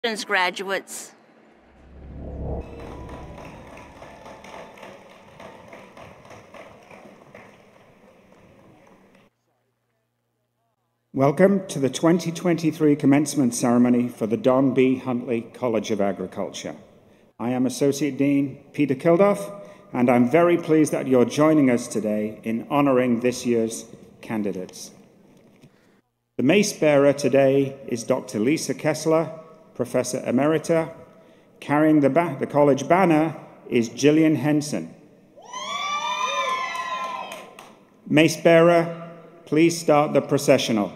graduates. Welcome to the 2023 commencement ceremony for the Don B. Huntley College of Agriculture. I am Associate Dean Peter Kilduff, and I'm very pleased that you're joining us today in honouring this year's candidates. The mace bearer today is Dr. Lisa Kessler, Professor Emerita. Carrying the college banner is Gillian Henson. Mace bearer, please start the processional.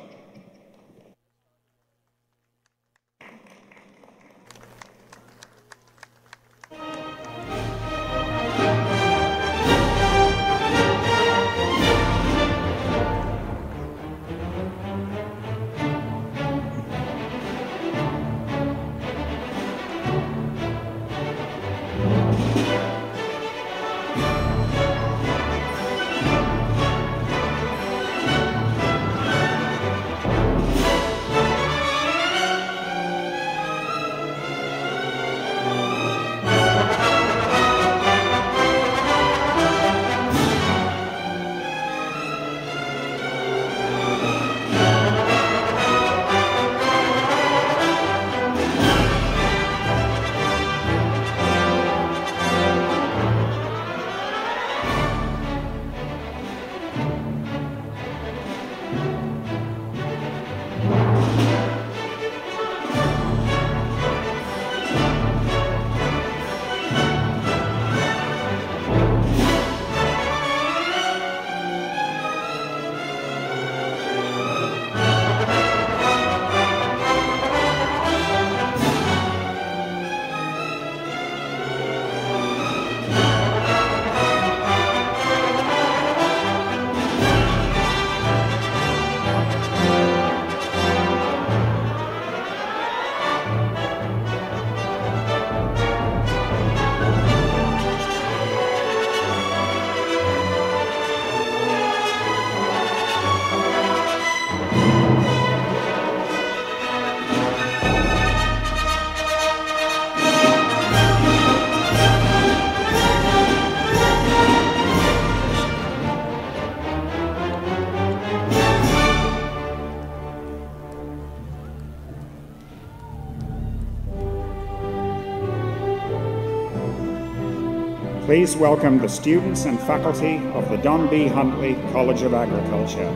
Please welcome the students and faculty of the Don B. Huntley College of Agriculture.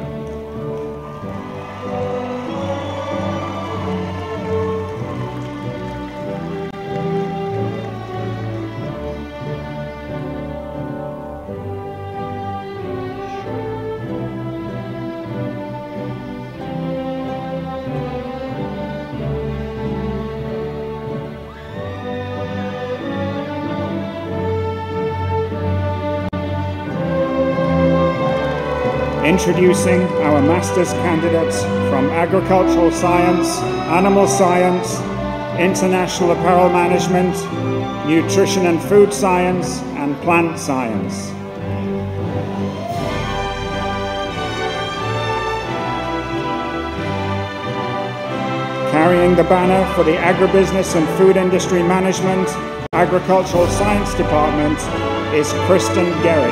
Introducing our master's candidates from Agricultural Science, Animal Science, International Apparel Management, Nutrition and Food Science, and Plant Science. Carrying the banner for the Agribusiness and Food Industry Management, Agricultural Science Department is Kristen Garrick.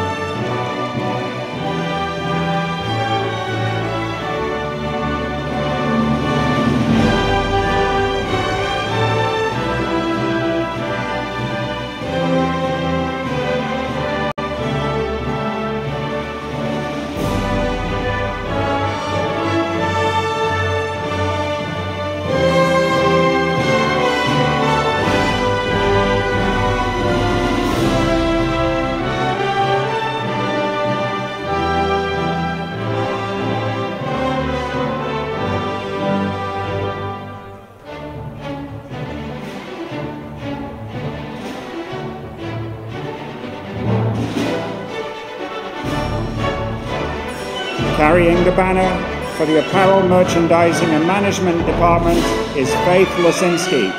Carrying the banner for the Apparel, Merchandising and Management Department is Faith Losinski.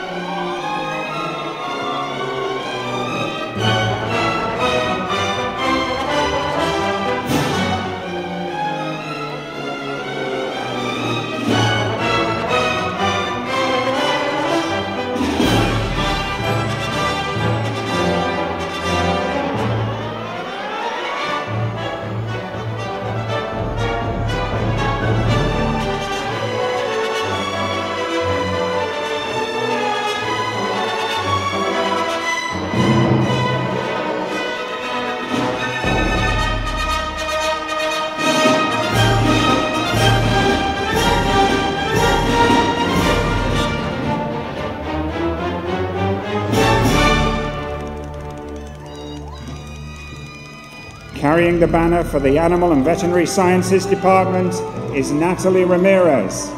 Carrying the banner for the Animal and Veterinary Sciences Department is Natalie Ramirez.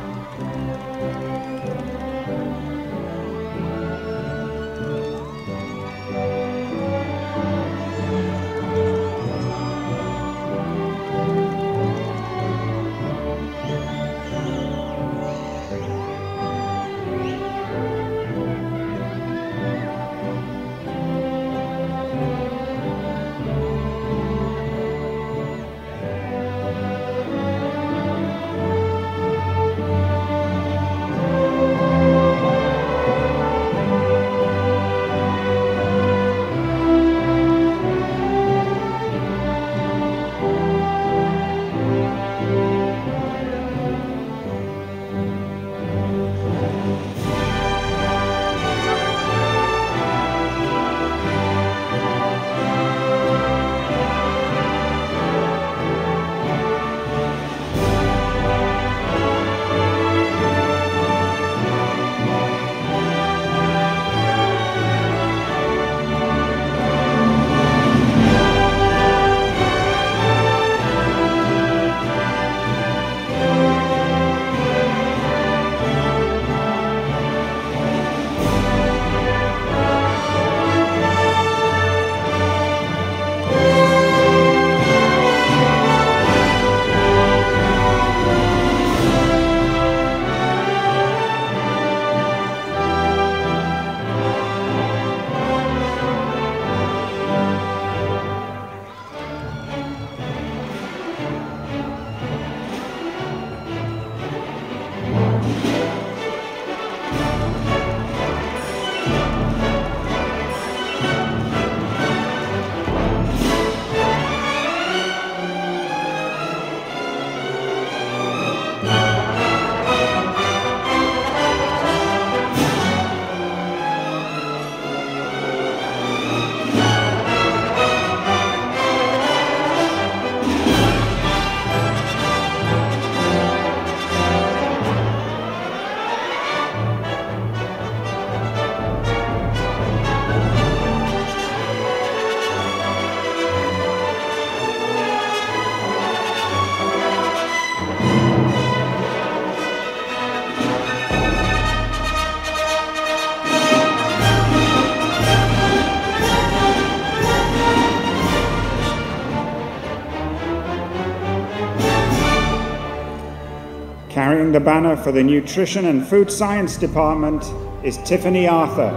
Carrying the banner for the Nutrition and Food Science Department is Tiffany Arthur.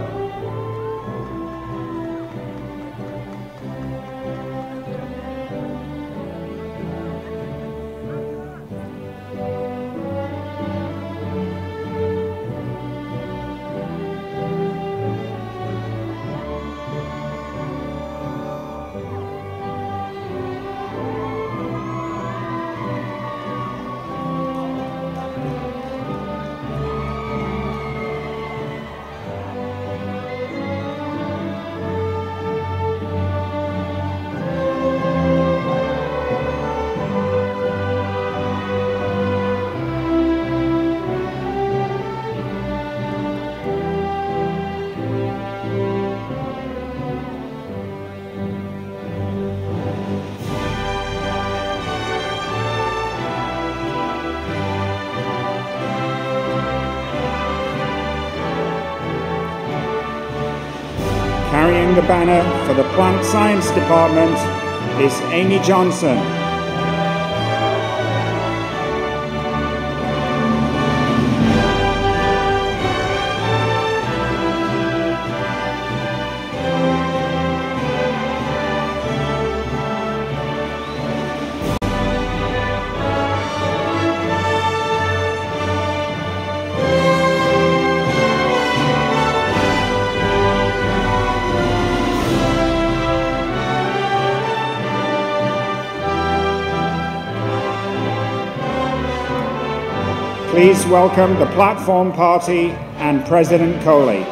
Carrying the banner for the Plant Science Department is Amy Johnson. Please welcome the Platform Party and President Coley.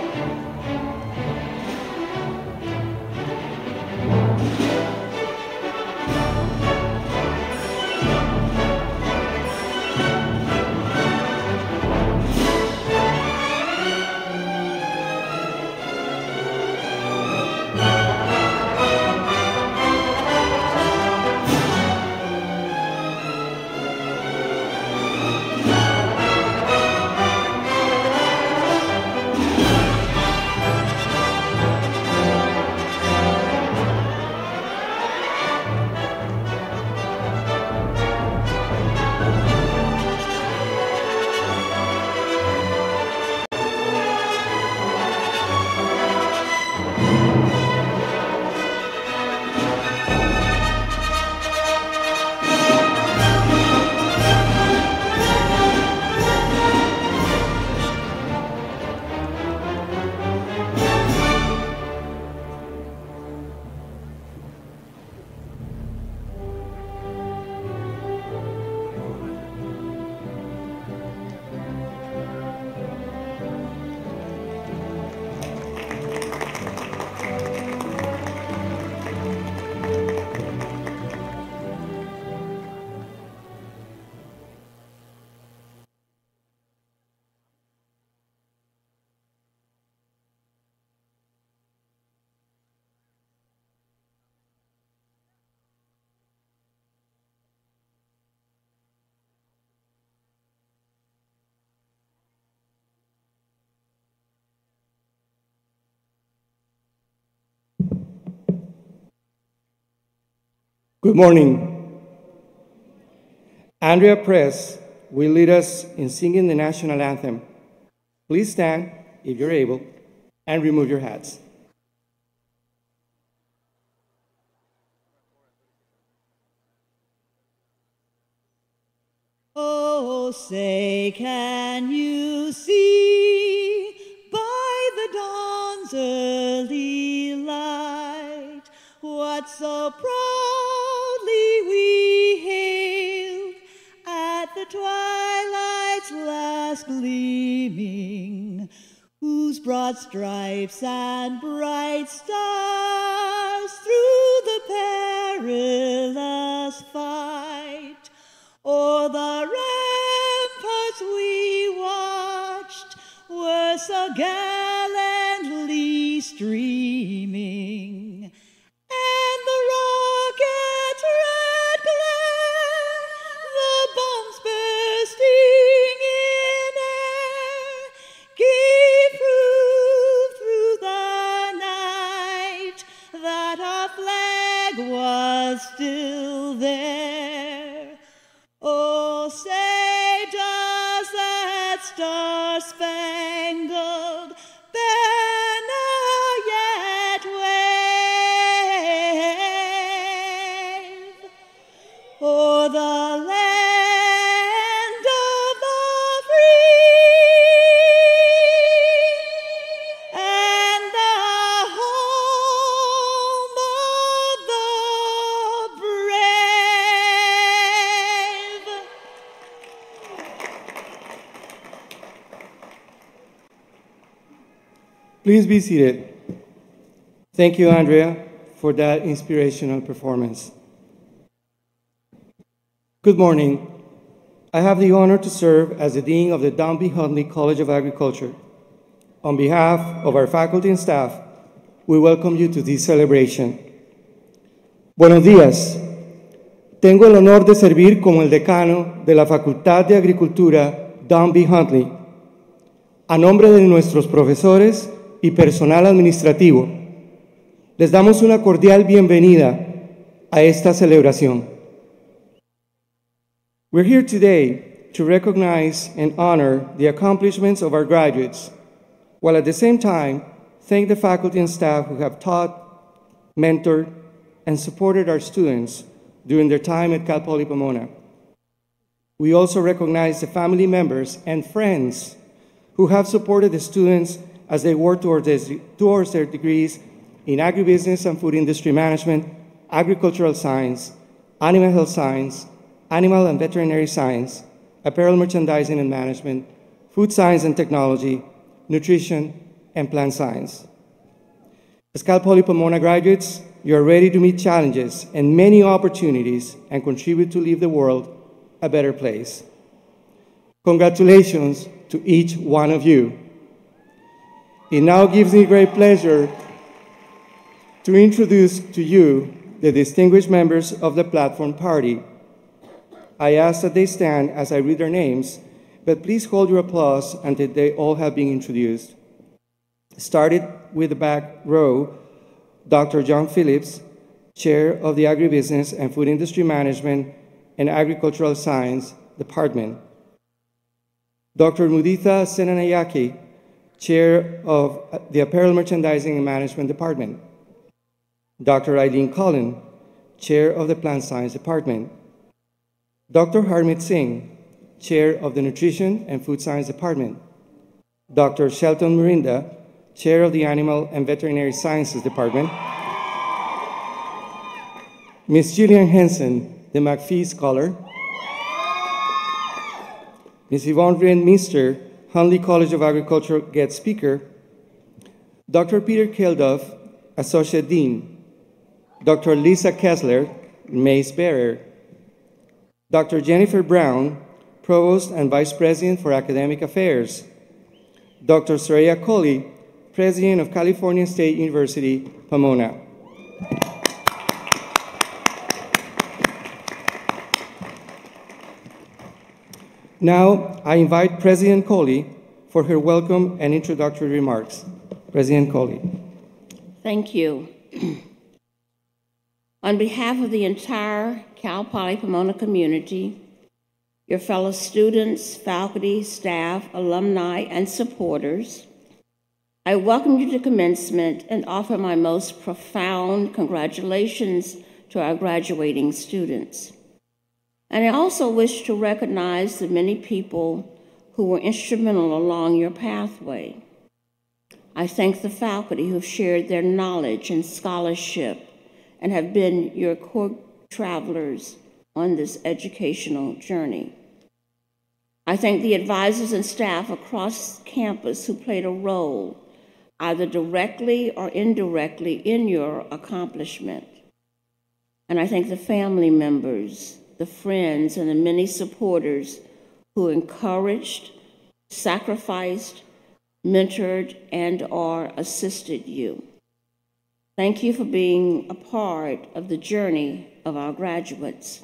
Good morning. Andrea Press will lead us in singing the national anthem. Please stand, if you're able, and remove your hats. Oh, say, can you see by the dawn's early light what so proudly we hailed at the twilight's last gleaming, whose broad stripes and bright stars through the perilous fight o'er the ramparts we watched were so gallantly streaming, and the rocket's red glare, the bombs bursting in air, gave proof through the night that our flag was still there. Oh, say, does that star-spangled banner yet wave o'er the land of the free and the home of the brave? Please be seated. Thank you, Andrea, for that inspirational performance. Good morning. I have the honor to serve as the Dean of the Don B. Huntley College of Agriculture. On behalf of our faculty and staff, we welcome you to this celebration. Buenos días. Tengo el honor de servir como el decano de la Facultad de Agricultura Don B. Huntley. A nombre de nuestros profesores y personal administrativo, les damos una cordial bienvenida a esta celebración. We're here today to recognize and honor the accomplishments of our graduates, while at the same time thank the faculty and staff who have taught, mentored, and supported our students during their time at Cal Poly Pomona. We also recognize the family members and friends who have supported the students as they work towards their degrees in agribusiness and food industry management, agricultural science, animal health science, animal and veterinary science, apparel merchandising and management, food science and technology, nutrition, and plant science. As Cal Poly Pomona graduates, you are ready to meet challenges and many opportunities and contribute to leave the world a better place. Congratulations to each one of you. It now gives me great pleasure to introduce to you the distinguished members of the platform party. I ask that they stand as I read their names, but please hold your applause until they all have been introduced. Started with the back row, Dr. John Phillips, Chair of the Agribusiness and Food Industry Management and Agricultural Science Department. Dr. Muditha Senanayake, Chair of the Apparel Merchandising and Management Department. Dr. Eileen Cullen, Chair of the Plant Science Department. Dr. Harmeet Singh, Chair of the Nutrition and Food Science Department. Dr. Shelton Murinda, Chair of the Animal and Veterinary Sciences Department. Ms. Gillian Henson, the McPhee Scholar. Ms. Yvonne Rindmister, Huntley College of Agriculture guest speaker. Dr. Peter Kilduff, Associate Dean. Dr. Lisa Kessler, Mace Bearer. Dr. Jennifer Brown, Provost and Vice President for Academic Affairs. Dr. Soraya Colley, President of California State University, Pomona. Now, I invite President Colley for her welcome and introductory remarks. President Colley. Thank you. On behalf of the entire Cal Poly Pomona community, your fellow students, faculty, staff, alumni, and supporters, I welcome you to commencement and offer my most profound congratulations to our graduating students. And I also wish to recognize the many people who were instrumental along your pathway. I thank the faculty who've shared their knowledge and scholarship and have been your co-travelers on this educational journey. I thank the advisors and staff across campus who played a role, either directly or indirectly, in your accomplishment. And I thank the family members, the friends, and the many supporters who encouraged, sacrificed, mentored, and/or assisted you. Thank you for being a part of the journey of our graduates.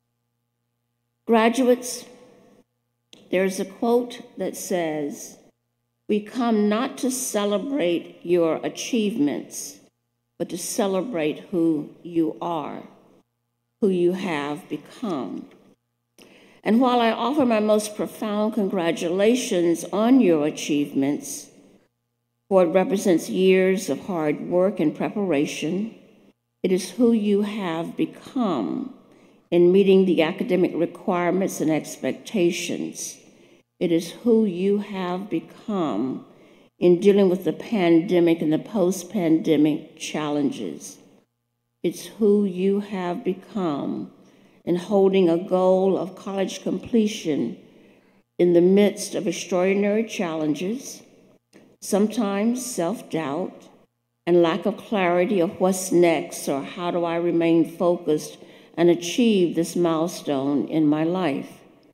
Graduates, there's a quote that says, "We come not to celebrate your achievements, but to celebrate who you are, who you have become." And while I offer my most profound congratulations on your achievements, for it represents years of hard work and preparation, it is who you have become in meeting the academic requirements and expectations. It is who you have become in dealing with the pandemic and the post-pandemic challenges. It's who you have become in holding a goal of college completion in the midst of extraordinary challenges, sometimes self-doubt and lack of clarity of what's next or how do I remain focused and achieve this milestone in my life.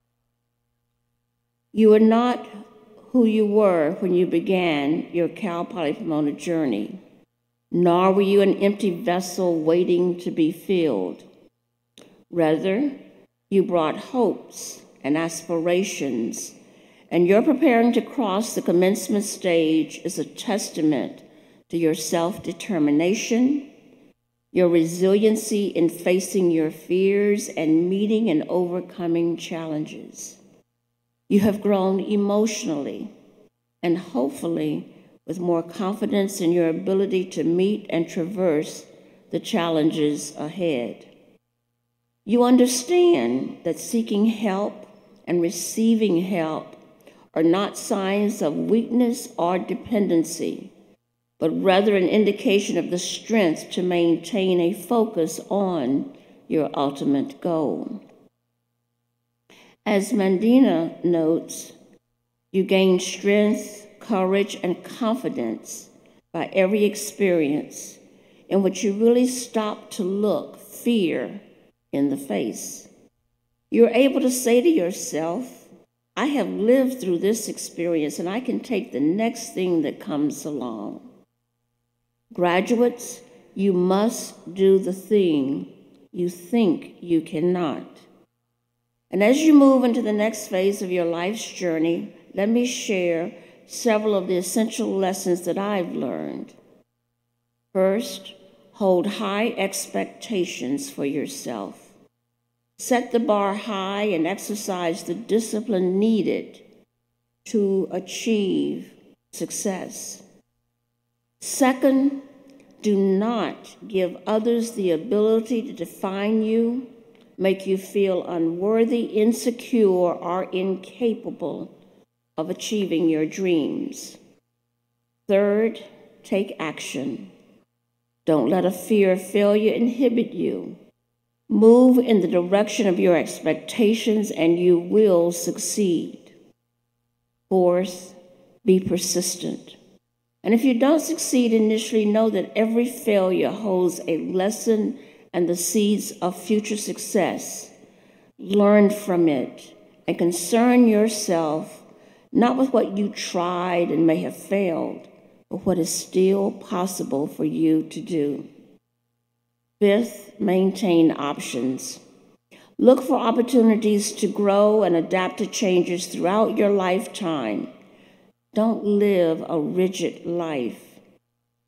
You are not who you were when you began your Cal Poly Pomona journey, nor were you an empty vessel waiting to be filled. Rather, you brought hopes and aspirations, and your preparing to cross the commencement stage is a testament to your self-determination, your resiliency in facing your fears and meeting and overcoming challenges. You have grown emotionally and hopefully with more confidence in your ability to meet and traverse the challenges ahead. You understand that seeking help and receiving help are not signs of weakness or dependency, but rather an indication of the strength to maintain a focus on your ultimate goal. As Mandina notes, you gain strength, courage, and confidence by every experience in which you really stop to look fear in the face. You're able to say to yourself, I have lived through this experience and I can take the next thing that comes along. Graduates, you must do the thing you think you cannot. And as you move into the next phase of your life's journey, let me share several of the essential lessons that I've learned. First, hold high expectations for yourself. Set the bar high and exercise the discipline needed to achieve success. Second, do not give others the ability to define you, make you feel unworthy, insecure, or incapable of achieving your dreams. Third, take action. Don't let a fear of failure inhibit you. Move in the direction of your expectations and you will succeed. Fourth, be persistent. And if you don't succeed initially, know that every failure holds a lesson and the seeds of future success. Learn from it and concern yourself not with what you tried and may have failed, but what is still possible for you to do. Fifth, maintain options. Look for opportunities to grow and adapt to changes throughout your lifetime. Don't live a rigid life.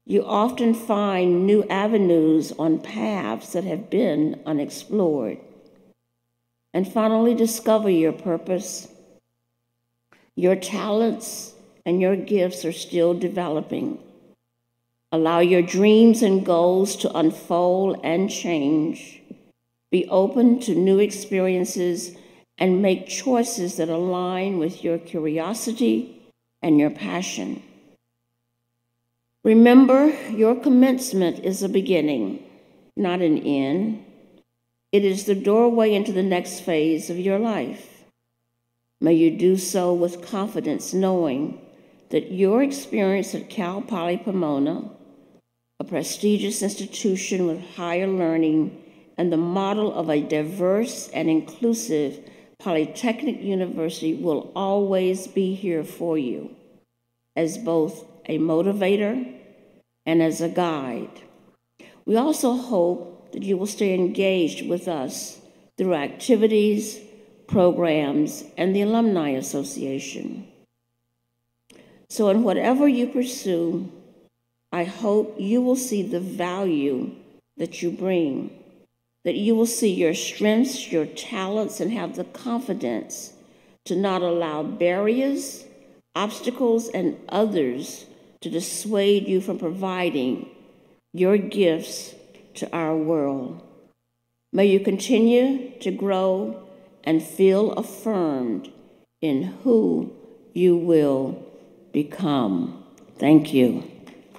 You often find new avenues on paths that have been unexplored. And finally, discover your purpose. Your talents and your gifts are still developing. Allow your dreams and goals to unfold and change. Be open to new experiences and make choices that align with your curiosity and your passion. Remember, your commencement is a beginning, not an end. It is the doorway into the next phase of your life. May you do so with confidence, knowing that your experience at Cal Poly Pomona, a prestigious institution with higher learning and the model of a diverse and inclusive polytechnic university, will always be here for you as both a motivator and as a guide. We also hope that you will stay engaged with us through activities, programs, and the Alumni Association. So in whatever you pursue, I hope you will see the value that you bring, that you will see your strengths, your talents, and have the confidence to not allow barriers, obstacles, and others to dissuade you from providing your gifts to our world. May you continue to grow and feel affirmed in who you will become. Thank you.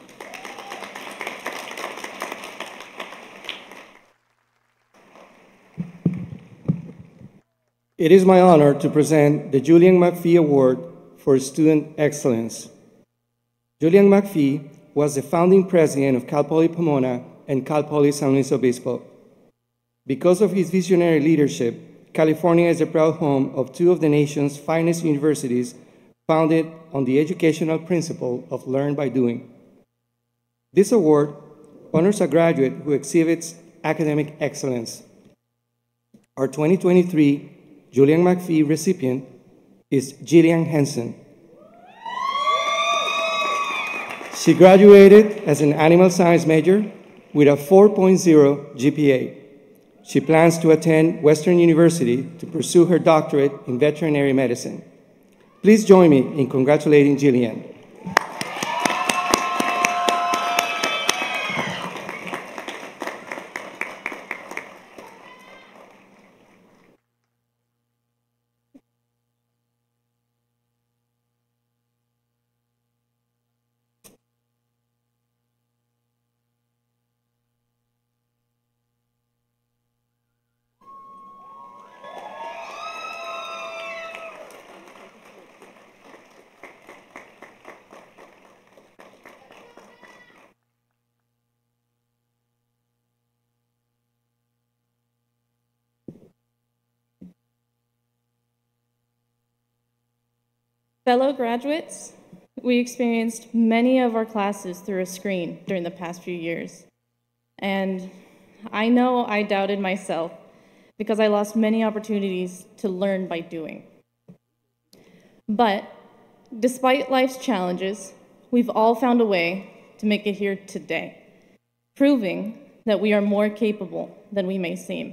It is my honor to present the Julian McPhee Award for Student Excellence. Julian McPhee was the founding president of Cal Poly Pomona and Cal Poly San Luis Obispo. Because of his visionary leadership, California is a proud home of two of the nation's finest universities, founded on the educational principle of learn by doing. This award honors a graduate who exhibits academic excellence. Our 2023 Julian McPhee recipient is Jillian Henson. She graduated as an animal science major with a 4.0 GPA. She plans to attend Western University to pursue her doctorate in veterinary medicine. Please join me in congratulating Jillian. Fellow graduates, we experienced many of our classes through a screen during the past few years. And I know I doubted myself because I lost many opportunities to learn by doing. But despite life's challenges, we've all found a way to make it here today, proving that we are more capable than we may seem.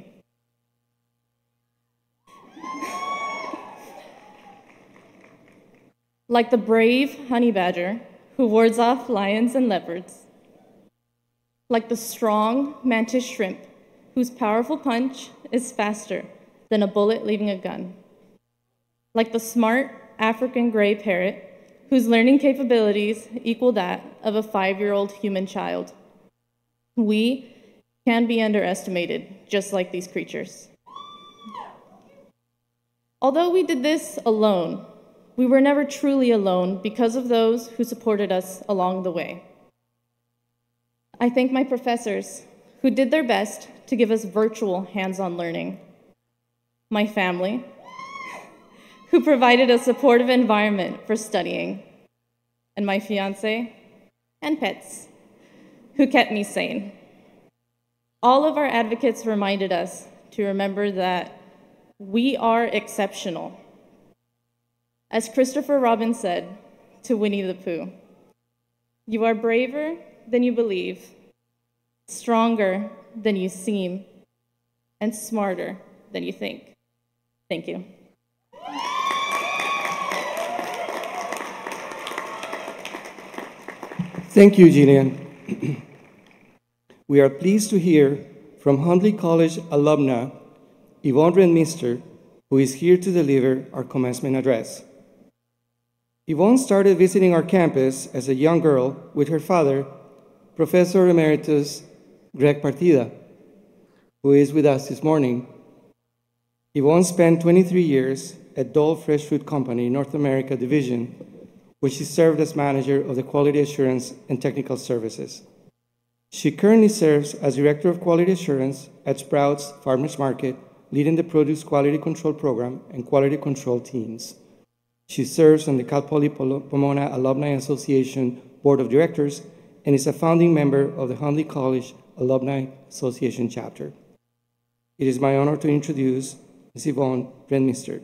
Like the brave honey badger who wards off lions and leopards. Like the strong mantis shrimp whose powerful punch is faster than a bullet leaving a gun. Like the smart African gray parrot whose learning capabilities equal that of a 5-year-old human child. We can be underestimated, just like these creatures. Although we did this alone, we were never truly alone because of those who supported us along the way. I thank my professors who did their best to give us virtual hands-on learning, my family, who provided a supportive environment for studying, and my fiance and pets, who kept me sane. All of our advocates reminded us to remember that we are exceptional. As Christopher Robin said to Winnie the Pooh, "You are braver than you believe, stronger than you seem, and smarter than you think. Thank you. Thank you, Jillian. We are pleased to hear from Huntley College alumna Yvonne Rentmeester, who is here to deliver our commencement address. Yvonne started visiting our campus as a young girl with her father, Professor Emeritus Greg Partida, who is with us this morning. Yvonne spent 23 years at Dole Fresh Fruit Company, North America Division, where she served as manager of the Quality Assurance and Technical Services. She currently serves as Director of Quality Assurance at Sprouts Farmers Market, leading the Produce Quality Control Program and Quality Control teams. She serves on the Cal Poly Pomona Alumni Association Board of Directors and is a founding member of the Huntley College Alumni Association chapter. It is my honor to introduce Ms. Yvonne Rentmeester.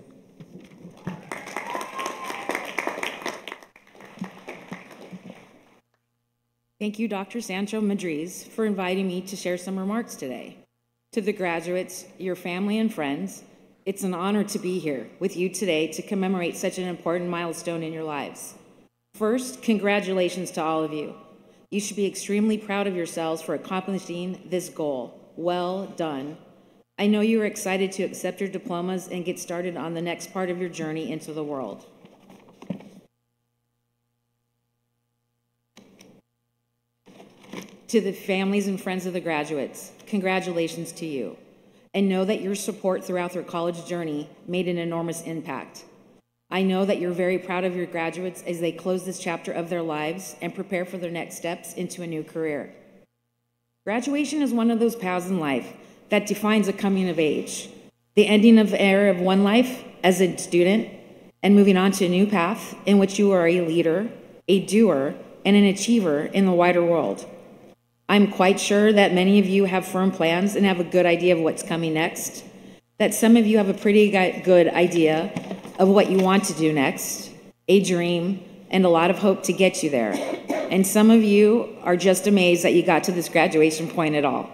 Thank you, Dr. Sancho Madriz, for inviting me to share some remarks today. To the graduates, your family and friends, it's an honor to be here with you today to commemorate such an important milestone in your lives. First, congratulations to all of you. You should be extremely proud of yourselves for accomplishing this goal. Well done. I know you are excited to accept your diplomas and get started on the next part of your journey into the world. To the families and friends of the graduates, congratulations to you. And know that your support throughout their college journey made an enormous impact. I know that you're very proud of your graduates as they close this chapter of their lives and prepare for their next steps into a new career. Graduation is one of those paths in life that defines a coming of age, the ending of the era of one life as a student and moving on to a new path in which you are a leader, a doer, and an achiever in the wider world. I'm quite sure that many of you have firm plans and have a good idea of what's coming next, that some of you have a pretty good idea of what you want to do next, a dream, and a lot of hope to get you there. And some of you are just amazed that you got to this graduation point at all.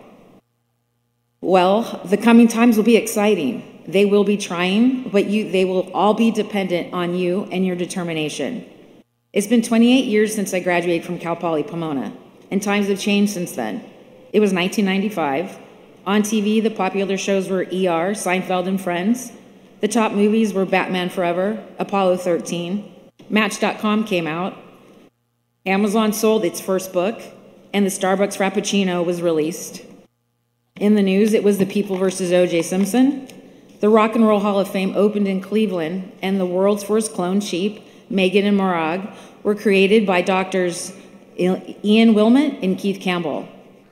Well, the coming times will be exciting. They will be trying, but they will all be dependent on you and your determination. It's been 28 years since I graduated from Cal Poly Pomona, and times have changed since then. It was 1995. On TV, the popular shows were ER, Seinfeld and Friends. The top movies were Batman Forever, Apollo 13. Match.com came out. Amazon sold its first book, and the Starbucks Frappuccino was released. In the news, it was The People versus O.J. Simpson. The Rock and Roll Hall of Fame opened in Cleveland, and the world's first cloned sheep, Megan and Morag, were created by doctors Ian Wilmot and Keith Campbell.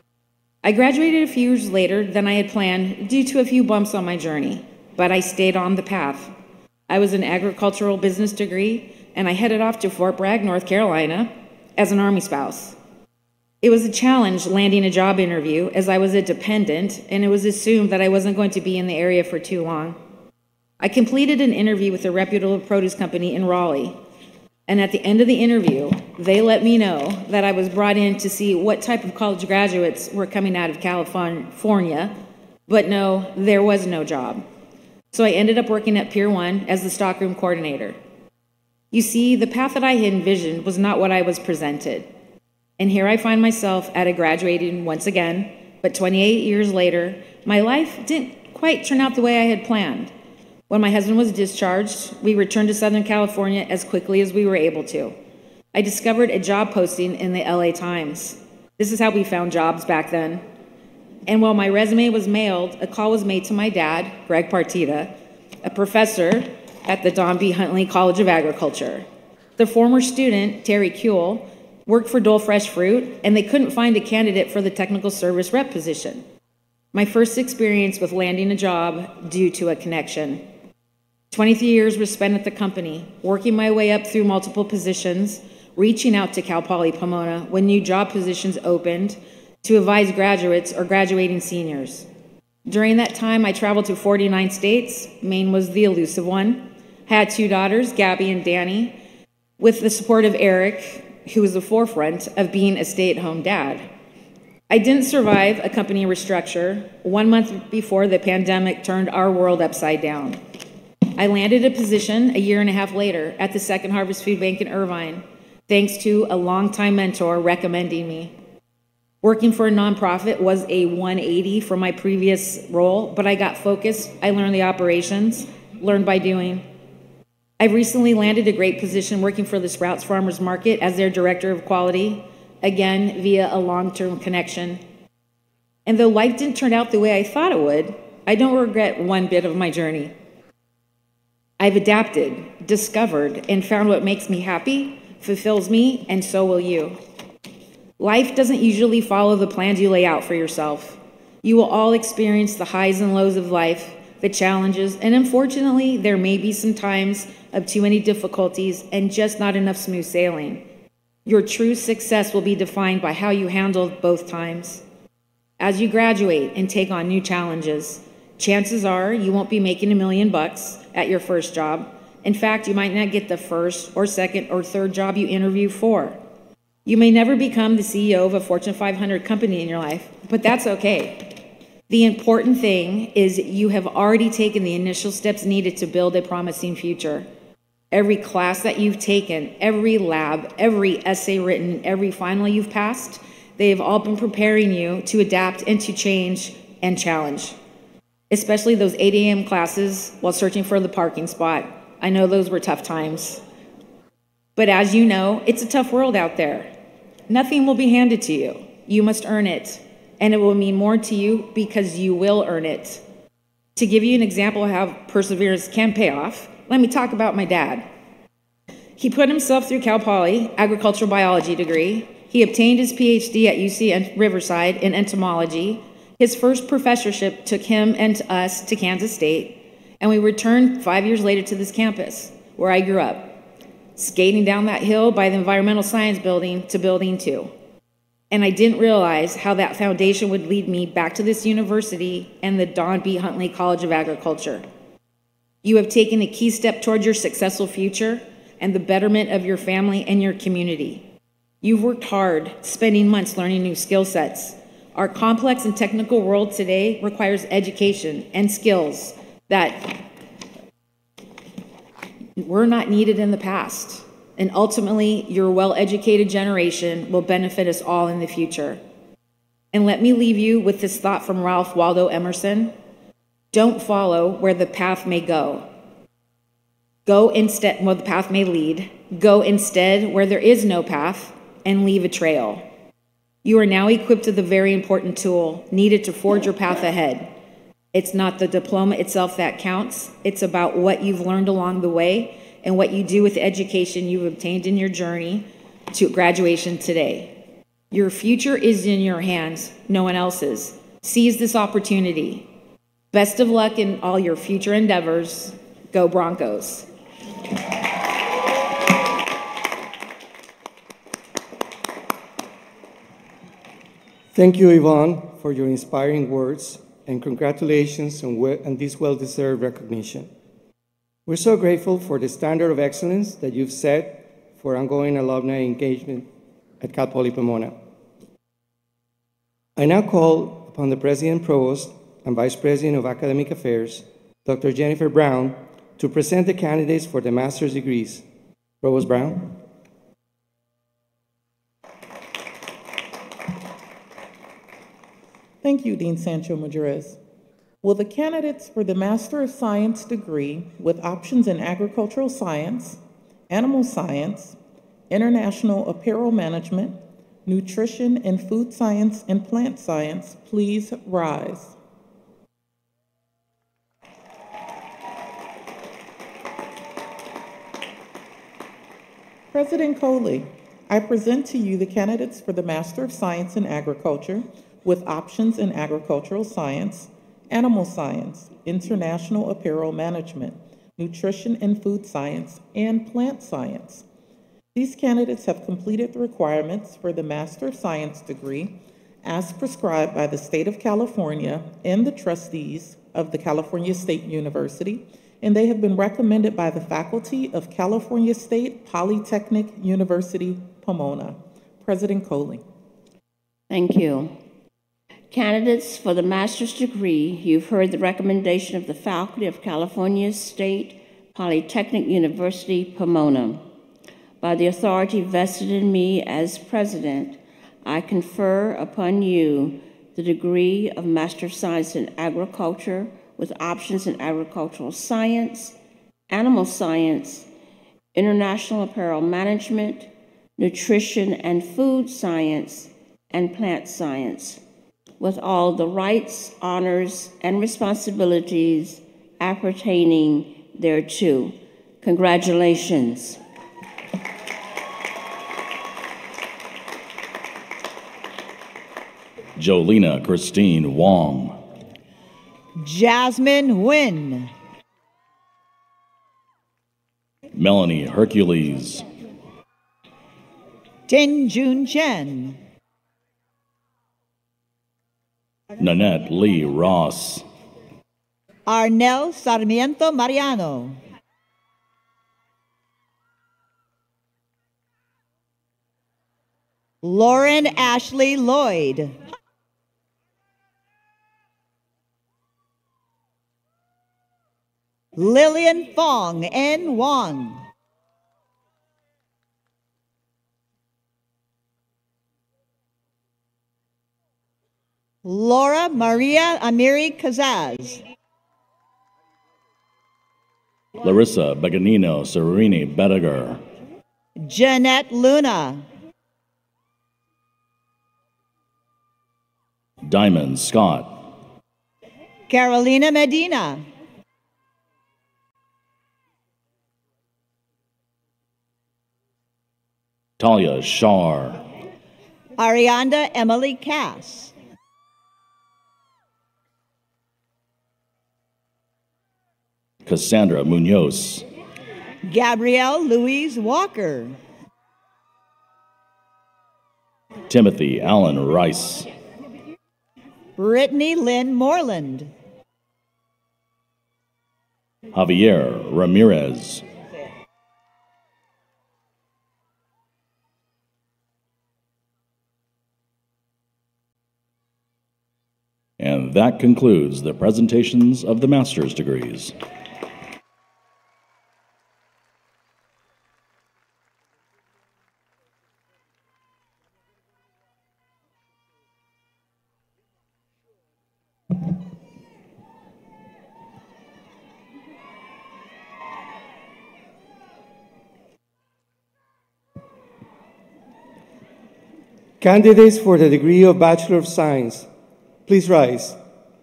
I graduated a few years later than I had planned due to a few bumps on my journey, but I stayed on the path. I was an agricultural business degree, and I headed off to Fort Bragg, North Carolina, as an Army spouse. It was a challenge landing a job interview as I was a dependent, and it was assumed that I wasn't going to be in the area for too long. I completed an interview with a reputable produce company in Raleigh, and at the end of the interview, they let me know that I was brought in to see what type of college graduates were coming out of California, but no, there was no job. So I ended up working at Pier 1 as the stockroom coordinator. You see, the path that I had envisioned was not what I was presented. And here I find myself at a graduating once again, but 28 years later, my life didn't quite turn out the way I had planned. When my husband was discharged, we returned to Southern California as quickly as we were able to. I discovered a job posting in the LA Times. This is how we found jobs back then. And while my resume was mailed, a call was made to my dad, Greg Partida, a professor at the Don B. Huntley College of Agriculture. The former student, Terry Kuehl, worked for Dole Fresh Fruit, and they couldn't find a candidate for the technical service rep position. My first experience with landing a job due to a connection. 23 years were spent at the company, working my way up through multiple positions, reaching out to Cal Poly Pomona when new job positions opened to advise graduates or graduating seniors. During that time, I traveled to 49 states. Maine was the elusive one. Had two daughters, Gabby and Danny. With the support of Eric, who was the forefront of being a stay-at-home dad. I didn't survive a company restructure 1 month before the pandemic turned our world upside down. I landed a position a year and a half later at the Second Harvest Food Bank in Irvine, thanks to a longtime mentor recommending me. Working for a nonprofit was a 180 from my previous role, but I got focused, I learned the operations, learned by doing. I've recently landed a great position working for the Sprouts Farmers Market as their Director of Quality, again via a long-term connection. And though life didn't turn out the way I thought it would, I don't regret one bit of my journey. I've adapted, discovered, and found what makes me happy, fulfills me, and so will you. Life doesn't usually follow the plans you lay out for yourself. You will all experience the highs and lows of life, the challenges, and unfortunately, there may be some times of too many difficulties and just not enough smooth sailing. Your true success will be defined by how you handled both times. As you graduate and take on new challenges, chances are you won't be making $1 million at your first job. In fact, you might not get the first or second or third job you interview for. You may never become the CEO of a Fortune 500 company in your life, but that's okay. The important thing is you have already taken the initial steps needed to build a promising future. Every class that you've taken, every lab, every essay written, every final you've passed, they have all been preparing you to adapt and to change and challenge. Especially those 8 a.m. classes while searching for the parking spot. I know those were tough times. But as you know, it's a tough world out there. Nothing will be handed to you. You must earn it, and it will mean more to you because you will earn it. To give you an example of how perseverance can pay off, let me talk about my dad. He put himself through Cal Poly, agricultural biology degree. He obtained his PhD at UC Riverside in entomology. His first professorship took him and us to Kansas State, and we returned 5 years later to this campus, where I grew up, skating down that hill by the Environmental Science Building to Building 2. And I didn't realize how that foundation would lead me back to this university and the Don B. Huntley College of Agriculture. You have taken a key step toward your successful future and the betterment of your family and your community. You've worked hard, spending months learning new skill sets. Our complex and technical world today requires education and skills that were not needed in the past. And ultimately, your well-educated generation will benefit us all in the future. And let me leave you with this thought from Ralph Waldo Emerson. Don't follow where the path may go. Go instead where the path may lead. Go instead where there is no path and leave a trail. You are now equipped with a very important tool needed to forge your path ahead. It's not the diploma itself that counts. It's about what you've learned along the way and what you do with the education you've obtained in your journey to graduation today. Your future is in your hands, no one else's. Seize this opportunity. Best of luck in all your future endeavors. Go Broncos. Thank you, Yvonne, for your inspiring words, and congratulations on this well-deserved recognition. We're so grateful for the standard of excellence that you've set for ongoing alumni engagement at Cal Poly Pomona. I now call upon the President Provost and Vice President of Academic Affairs, Dr. Jennifer Brown, to present the candidates for the master's degrees. Provost Brown. Thank you, Dean Sancho Madriz. Will the candidates for the Master of Science degree with options in agricultural science, animal science, international apparel management, nutrition and food science, and plant science please rise? President Coley, I present to you the candidates for the Master of Science in Agriculture with options in agricultural science, animal science, international apparel management, nutrition and food science, and plant science. These candidates have completed the requirements for the Master of Science degree as prescribed by the state of California and the trustees of the California State University, and they have been recommended by the faculty of California State Polytechnic University, Pomona. President Coley. Thank you. Candidates for the master's degree, you've heard the recommendation of the faculty of California State Polytechnic University, Pomona. By the authority vested in me as president, I confer upon you the degree of Master of Science in Agriculture with options in agricultural science, animal science, international apparel management, nutrition and food science, and plant science, with all the rights, honors, and responsibilities appertaining thereto. Congratulations. Jolena Christine Wong. Jasmine Nguyen. Melanie Hercules. Tenjun Chen. Nanette Lee Ross. Arnel Sarmiento Mariano. Lauren Ashley Lloyd. Lillian Fong N. Wong. Laura Maria Amiri Kazaz. Larissa Beganino Serini Bediger. Jeanette Luna. Diamond Scott. Carolina Medina. Talia Shar. Arianda Emily Cass. Cassandra Munoz. Gabrielle Louise Walker. Timothy Allen Rice. Brittany Lynn Moreland. Javier Ramirez. And that concludes the presentations of the master's degrees. Candidates for the degree of Bachelor of Science, please rise.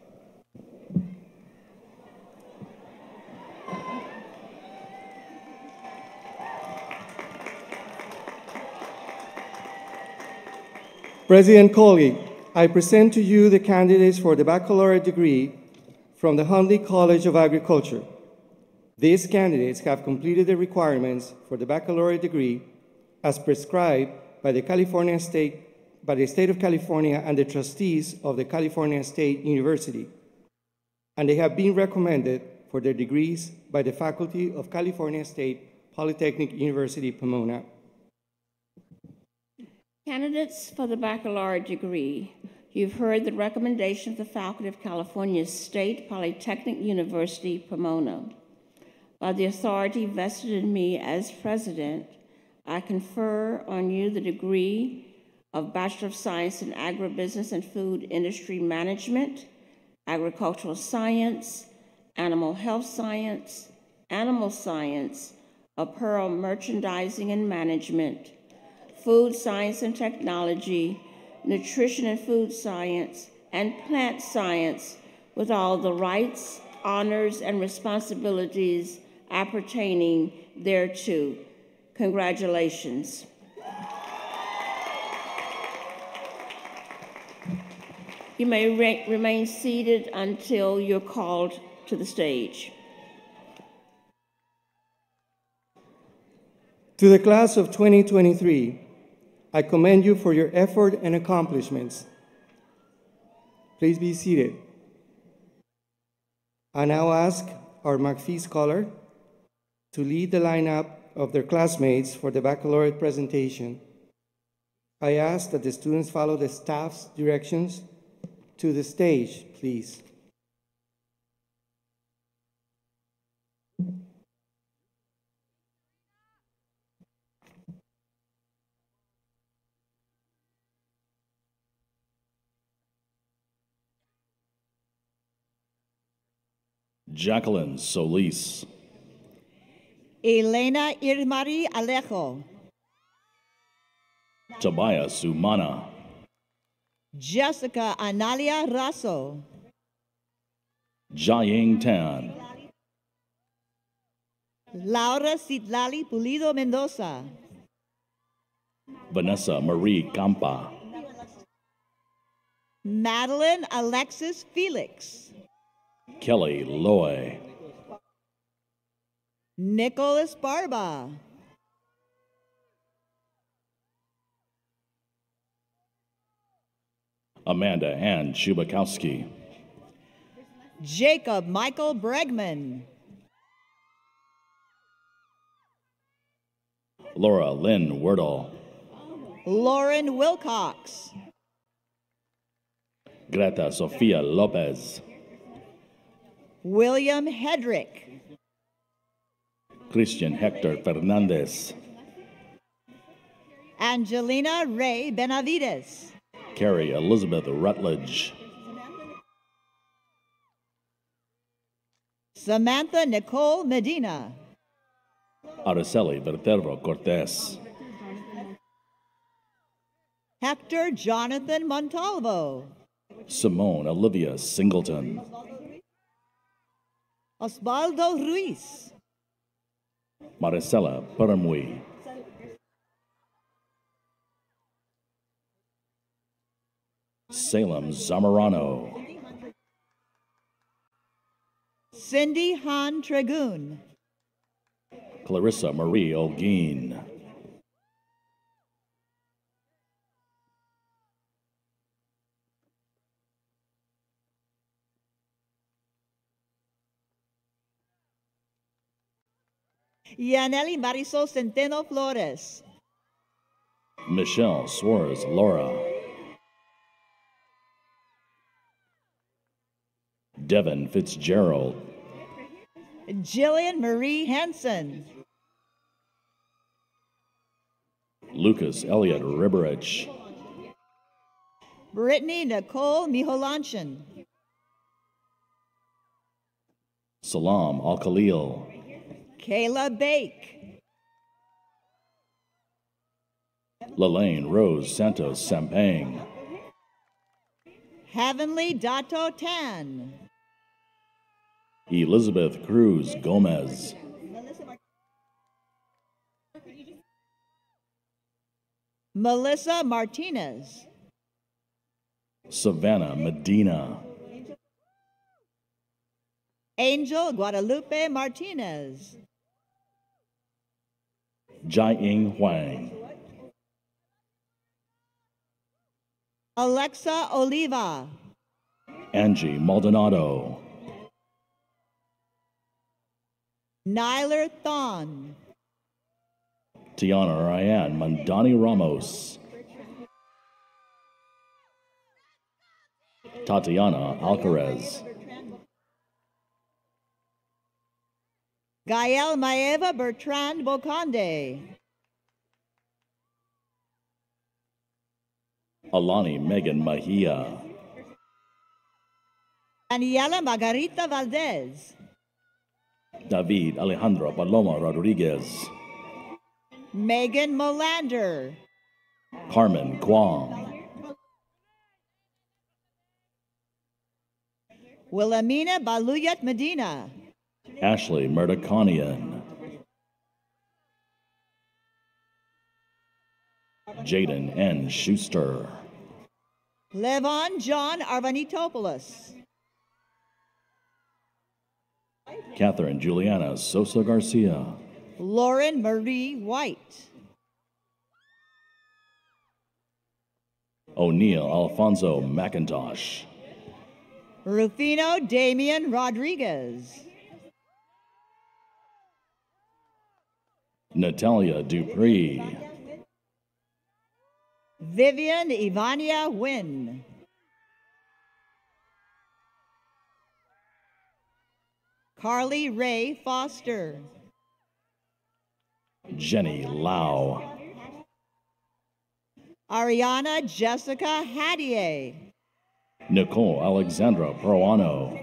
President Coley, I present to you the candidates for the baccalaureate degree from the Huntley College of Agriculture. These candidates have completed the requirements for the baccalaureate degree as prescribed by the State of California and the trustees of the California State University, and they have been recommended for their degrees by the faculty of California State Polytechnic University, Pomona. Candidates for the baccalaureate degree, you've heard the recommendation of the faculty of California State Polytechnic University, Pomona. By the authority vested in me as president, I confer on you the degree of Bachelor of Science in Agribusiness and Food Industry Management, Agricultural Science, Animal Health Science, Animal Science, Apparel Merchandising and Management, Food Science and Technology, Nutrition and Food Science, and Plant Science, with all the rights, honors, and responsibilities appertaining thereto. Congratulations. You may remain seated until you're called to the stage. To the class of 2023, I commend you for your effort and accomplishments. Please be seated. I now ask our McPhee Scholar to lead the lineup of their classmates for the baccalaureate presentation I ask that the students follow the staff's directions to the stage, please. Jacqueline Solis. Elena Irmari Alejo. Tobias Umana. Jessica Analia Raso. Jiaying Tan. Laura Citlali Pulido Mendoza. Vanessa Marie Campa. Madeline Alexis Felix. Kelly Loy. Nicholas Barba. Amanda Ann Chubakowski. Jacob Michael Bregman. Laura Lynn Wordle. Lauren Wilcox. Greta Sofia Lopez. William Hedrick. Christian Hector Fernandez. Angelina Ray Benavides. Carrie Elizabeth Rutledge. Samantha Nicole Medina. Araceli Verterro Cortez. Hector Jonathan Montalvo. Simone Olivia Singleton. Osvaldo Ruiz. Maricela Paramui. Salem Zamorano. Cindy Han Tragoon. Clarissa Marie Olguin. Yaneli Marisol Centeno Flores. Michelle Suarez Laura. Devin Fitzgerald. Jillian Marie Henson. Lucas Elliott Riberich. Brittany Nicole Miholanshan. Salam Al Khalil. Kayla Bake. Lalaine Rose Santos Sampang. Heavenly Dato Tan. Elizabeth Cruz Gomez. Melissa Martinez. Savannah Medina. Angel Guadalupe Martinez. Jiaying Huang. Alexa Oliva. Angie Maldonado. Nyler Thon. Tiana Ryan Mandani Ramos. Tatiana Alcarez. Gael Maeva Bertrand Bocande. Alani Megan Mahia. Daniela Margarita Valdez. David Alejandro Paloma Rodriguez. Megan Molander. Carmen Kwong. Wilhelmina Baluyat Medina. Ashley Murdakanian. Jaden N. Schuster. Levon John Arvanitopoulos. Catherine Juliana Sosa Garcia. Lauren Marie White. O'Neill Alfonso McIntosh. Rufino Damian Rodriguez. Natalia Dupree. Vivian Ivania Wynn. Carly Ray Foster. Jenny Lau. Ariana Jessica Hadier. Nicole Alexandra Peruano.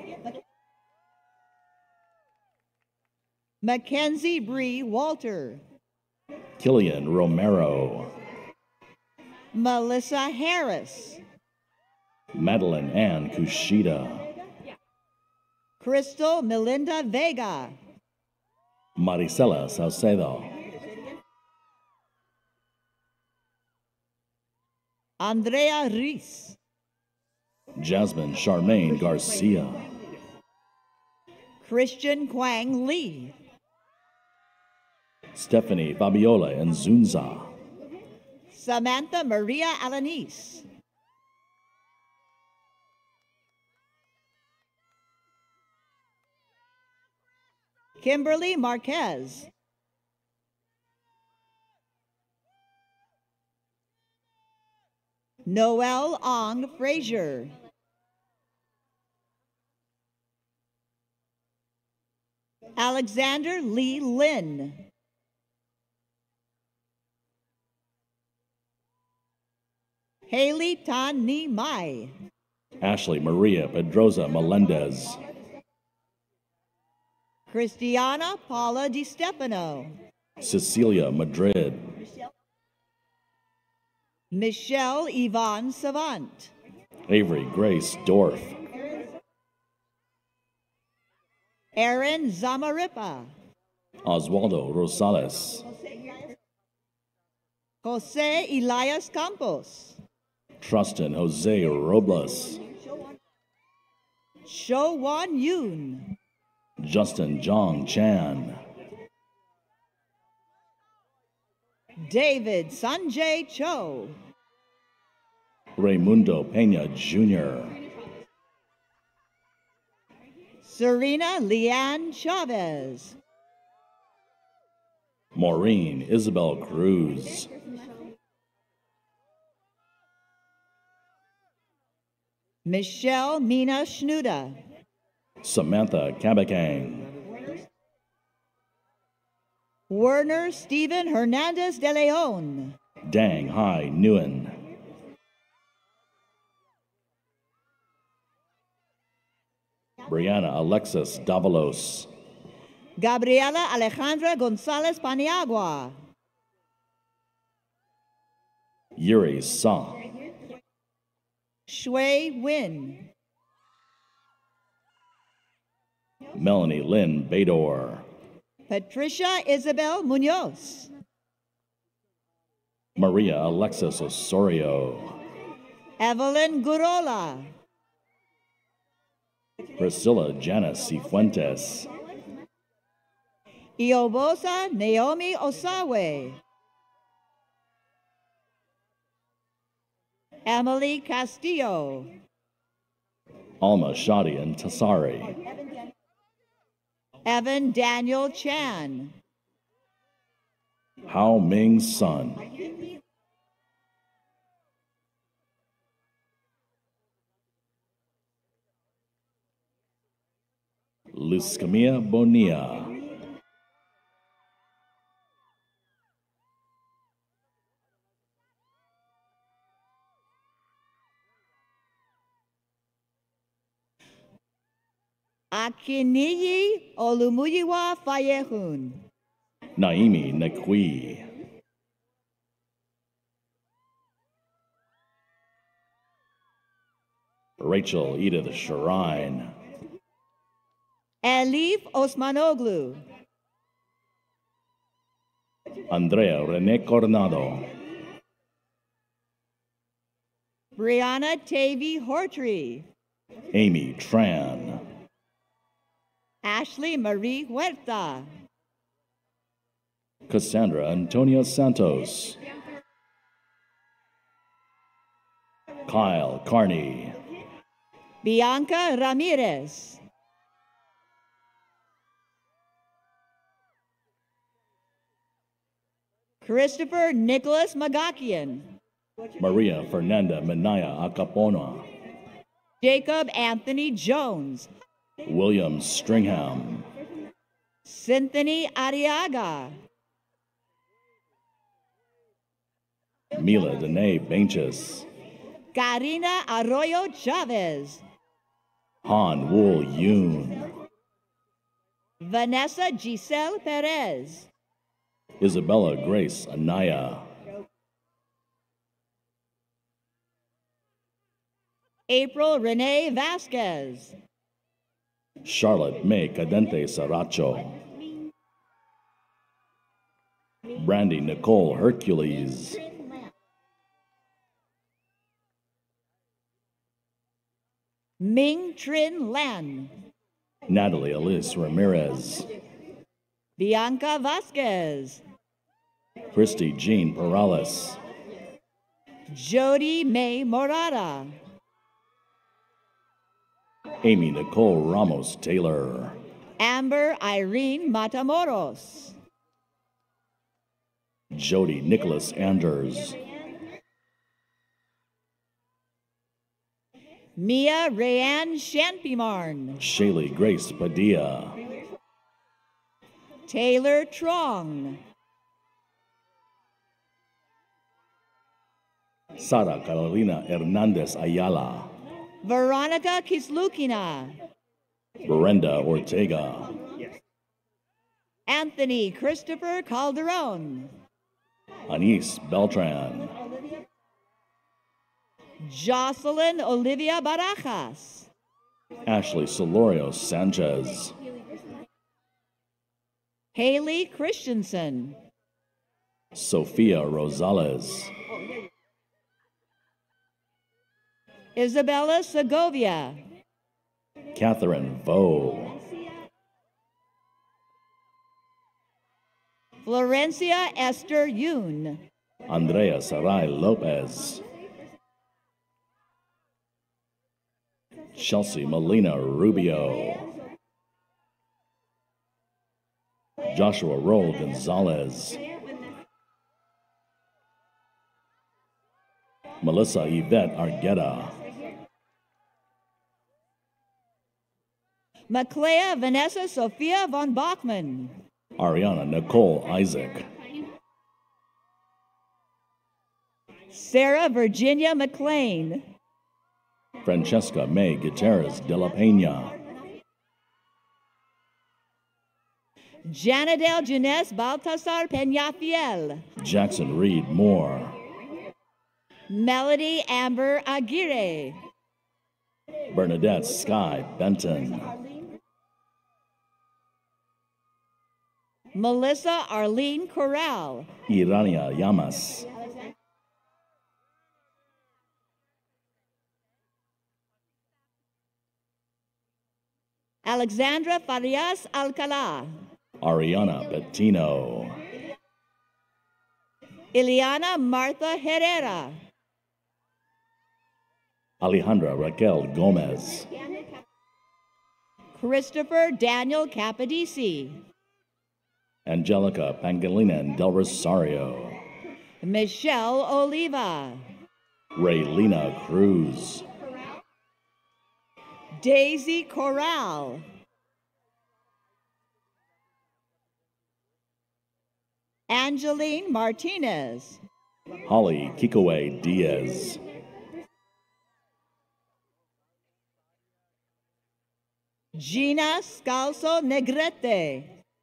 Mackenzie Bree Walter. Killian Romero. Melissa Harris. Madeline Ann Kushida. Crystal Melinda Vega. Maricela Salcedo. Andrea Reese. Jasmine Charmaine Garcia. Christian Kwang Lee. Stephanie Fabiola Nzunza. Samantha Maria Alanis. Kimberly Marquez. Noel Ong Frazier. Alexander Lee Lin. Haley Tan Ni Mai. Ashley Maria Pedroza Melendez. Christiana Paula Di Stefano. Cecilia Madrid. Michelle Yvonne Savant. Avery Grace Dorf. Aaron Zamaripa. Oswaldo Rosales. Jose Elias Campos. Trustin Jose Robles. Showwan Yoon. Justin Jong Chan. David Sanjay Cho. Raymundo Peña Jr. Serena Leanne Chavez. Maureen Isabel Cruz. Michelle Mina Schnuda. Samantha Cabacang. Werner Steven Hernandez de Leon. Dang Hai Nguyen. Brianna Alexis Davalos. Gabriela Alejandra Gonzalez Paniagua. Yuri Sa. Shui Win. Melanie Lynn Bador. Patricia Isabel Munoz. Maria Alexis Osorio. Evelyn Gurola. Priscilla Janice Cifuentes. Iobosa Naomi Osawe. Emily Castillo. Alma Shadi and Tassari. Evan Daniel Chan. Hao Ming Sun. Luz Camilla Bonilla. Akiniyi Olumuyiwa Fayehun. Naimi Nakwi. Rachel Edith Shrine. Elif Osmanoglu. Andrea Rene Coronado. Brianna Tavy Hortree. Amy Tran. Ashley Marie Huerta. Cassandra Antonia Santos. Kyle Carney. Bianca Ramirez. Christopher Nicholas Magakian. Maria Fernanda Minaya Acapona, Jacob Anthony Jones, William Stringham, Cynthia Arriaga, Mila Dene Benches, Karina Arroyo Chavez, Han Wool Yoon, Vanessa Giselle Perez, Isabella Grace Anaya, April Renee Vasquez, Charlotte May Cadente Saracho, Brandy Nicole Hercules, Ming Trin Lan, Natalie Elise Ramirez, Bianca Vasquez, Christy Jean Perales, Jody May Morada, Amy Nicole Ramos Taylor, Amber Irene Matamoros, Jody Nicholas Anders, Mia Rayanne Shanpimarn, Shaylee Grace Padilla, Taylor Trong, Sara Carolina Hernandez Ayala, Veronica Kislukina, Brenda Ortega, Anthony Christopher Calderon, Anise Beltran, Jocelyn Olivia Barajas, Ashley Solorio Sanchez, Haley Christensen, Sofia Rosales, Isabella Segovia, Catherine Vo, Florencia Esther Yoon, Andrea Sarai Lopez, Chelsea Molina Rubio, Joshua Roll Gonzalez, Melissa Yvette Argueta, Maclea Vanessa Sophia von Bachman, Ariana Nicole Isaac, Sarah Virginia McLean, Francesca May Gutierrez de la Peña, Janadel Junes Baltasar Peñafiel, Jackson Reed Moore, Melody Amber Aguirre, Bernadette Sky Benton, Melissa Arlene Corral, Irania Llamas, Alexandra Farias Alcala, Ariana Bettino, Ileana Martha Herrera, Alejandra Raquel Gomez, Christopher Daniel Capodici, Angelica Pangilinan Del Rosario, Michelle Oliva, Raylina Cruz, Daisy Corral, Angeline Martinez, Holly Kikoe Diaz, Gina Scalzo Negrete,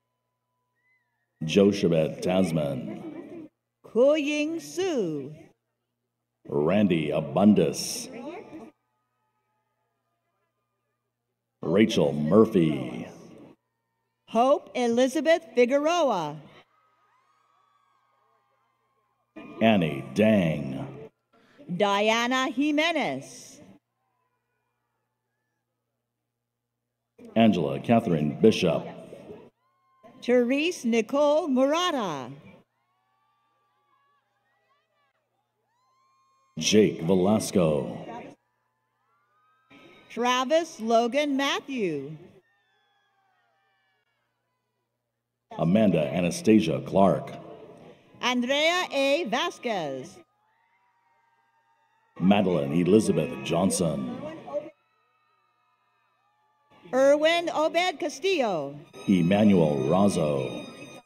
Joshabet Tasman, Kuying Su, Randy Abundis, Rachel Murphy, Hope Elizabeth Figueroa, Annie Dang, Diana Jimenez, Angela Catherine Bishop, Therese Nicole Murata, Jake Velasco, Travis Logan Matthew, Amanda Anastasia Clark, Andrea A. Vasquez, Madeline Elizabeth Johnson, Erwin Obed Castillo, Emmanuel Razzo,